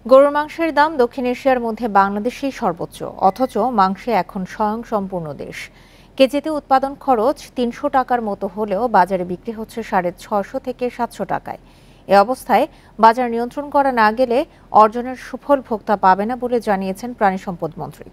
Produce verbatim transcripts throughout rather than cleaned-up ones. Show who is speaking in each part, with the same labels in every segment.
Speaker 1: গরুর মাংসের দাম দক্ষিণ এশিয়ার মধ্যে বাংলাদেশেই সর্বোচ্চ, অথচ মাংসে এখন স্বয়ংসম্পূর্ণ দেশ। কেজিতে উৎপাদন খরচ তিনশো টাকার মতো হলেও বাজারে বিক্রি হচ্ছে সাড়ে ছশো থেকে সাতশো টাকায়। এ অবস্থায় বাজার নিয়ন্ত্রণ করা না গেলে অর্জনের সুফল ভোক্তা পাবে না বলে জানিয়েছেন প্রাণী সম্পদ মন্ত্রী।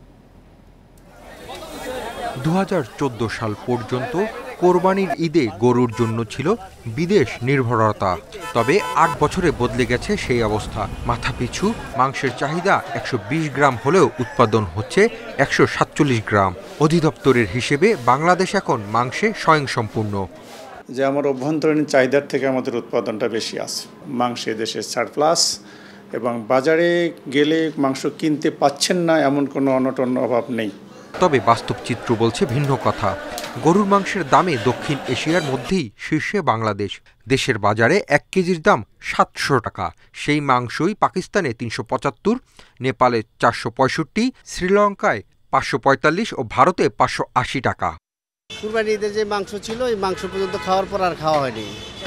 Speaker 2: দু হাজার চোদ্দ সাল পর্যন্ত কোরবানির ঈদে গরুর জন্য ছিল বিদেশ নির্ভরতা, তবে আট বছরে বদলে গেছে সেই অবস্থা। মাথাপিছু মাংসের চাহিদা একশো বিশ গ্রাম হলেও উৎপাদন হচ্ছে একশো সাতচল্লিশ গ্রাম। অধিদপ্তরের হিসেবে বাংলাদেশ এখন মাংসে স্বয়ংসম্পূর্ণ।
Speaker 3: যে আমার অভ্যন্তরীণ চাহিদার থেকে আমাদের উৎপাদনটা বেশি আছে, মাংসে দেশের সারপ্লাস, এবং বাজারে গেলে মাংস কিনতে পাচ্ছেন না এমন কোনো অনটন অভাব নেই।
Speaker 2: তবে বাস্তব চিত্র বলছে ভিন্ন কথা। গরুর মাংসের দামে দক্ষিণ এশিয়ার মধ্যেই শীর্ষে বাংলাদেশ। দেশের বাজারে এক কেজির দাম সাতশো টাকা। সেই মাংসই পাকিস্তানে তিনশো পঁচাত্তর, নেপালে চারশো পঁয়ষট্টি, শ্রীলঙ্কায় পাঁচশো পঁয়তাল্লিশ ও ভারতে পাঁচশো আশি টাকা।
Speaker 4: কুরবানি ঈদের যে মাংস ছিল এই মাংস পর্যন্ত খাওয়ার পর আর খাওয়া হয়নি।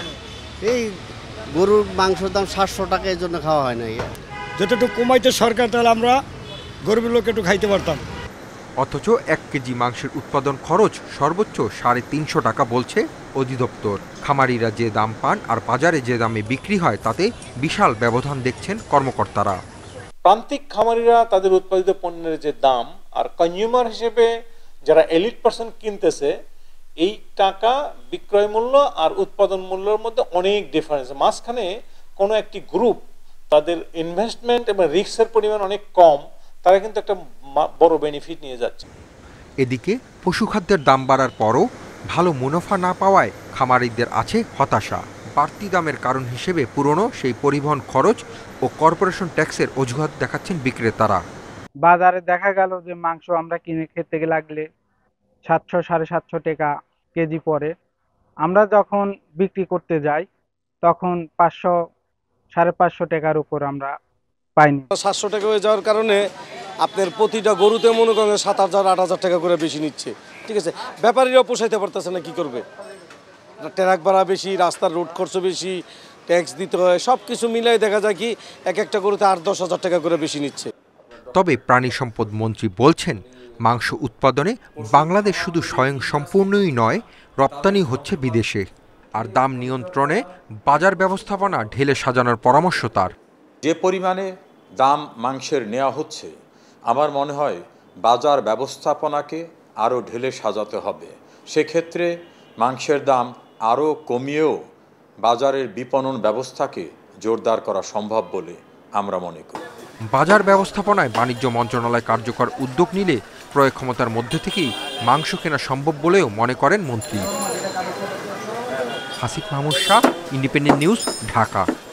Speaker 4: এই গরুর মাংসের দাম সাতশো টাকা এই জন্য খাওয়া হয় না।
Speaker 5: যতটুকু কমাইতে সরকার, তাহলে আমরা গরিবের লোক একটু খাইতে পারতাম।
Speaker 2: অথচ এক কেজি মাংসের উৎপাদন খরচ সর্বোচ্চ সাড়ে তিনশো টাকা বলছে অধিদপ্তর। খামারিরা যে দাম পান আর বাজারে যে দামে বিক্রি হয় তাতে বিশাল ব্যবধান দেখছেন কর্মকর্তারা।
Speaker 6: প্রান্তিক খামারিরা তাদের উৎপাদিত পণ্যের যে দাম আর কনজিউমার হিসেবে যারা এলিট পার্সন কিনতেছে, এই টাকা বিক্রয় মূল্য আর উৎপাদন মূল্যের মধ্যে অনেক ডিফারেন্স। মাঝখানে কোনো একটি গ্রুপ তাদের ইনভেস্টমেন্ট এবং রিস্কের পরিমাণ অনেক কম, তারা কিন্তু একটা বড় বেনিফিট নিয়ে যাচ্ছে।
Speaker 2: এদিকে পশুখাদ্যের দাম বাড়ার পরও ভালো মুনাফা না পাওয়ায় খামারিদের আছে হতাশা। বাড়তি দামের কারণ হিসেবে পুরনো সেই পরিবহন খরচ ও কর্পোরেশন ট্যাক্সের অজুহাত দেখাচ্ছেন বিক্রেতারা।
Speaker 7: বাজারে দেখা গেল যে মাংস আমরা কিনে খেতে লাগলে সাতশো সাড়ে সাতশো টাকা কেজি পড়ে, আমরা যখন বিক্রি করতে যাই তখন পাঁচশো সাড়ে পাঁচশো টাকার উপর আমরা পাইনি।
Speaker 8: সাতশো টাকা হয়ে যাওয়ার কারণে আপনার প্রতিটা গরুতে মনে করেন সাত হাজার আট হাজার টাকা করে বেশি নিচ্ছে। ঠিক আছে, ব্যাপারীরাও পোষাইতে পারতেছে না, কি করবে? ট্রাক ভাড়া বেশি, রাস্তার রোড খরচ বেশি, ট্যাক্স দিতে হয়, সব কিছু মিলাই দেখা যায় কি এক একটা গরুতে আট দশ হাজার টাকা করে বেশি নিচ্ছে।
Speaker 2: তবে প্রাণী সম্পদ মন্ত্রী বলছেন, মাংস উৎপাদনে বাংলাদেশ শুধু স্বয়ংসম্পূর্ণই নয়, রপ্তানি হচ্ছে বিদেশে। আর দাম নিয়ন্ত্রণে বাজার ব্যবস্থাপনা ঢেলে সাজানোর পরামর্শ তার।
Speaker 9: যে পরিমাণে দাম মাংসের নেওয়া হচ্ছে, আমার মনে হয় বাজার ব্যবস্থাপনাকে আরও ঢেলে সাজাতে হবে। সেক্ষেত্রে মাংসের দাম আরও কমিয়েও বাজারের বিপণন ব্যবস্থাকে জোরদার করা সম্ভব বলে আমরা মনে করি।
Speaker 2: বাজার ব্যবস্থাপনায় বাণিজ্য মন্ত্রণালয় কার্যকর উদ্যোগ নিলে ক্রয় ক্ষমতার মধ্যে থেকেই মাংস কেনা সম্ভব বলেও মনে করেন মন্ত্রী। Hasif Mahmud Shah, Independent News, Dhaka.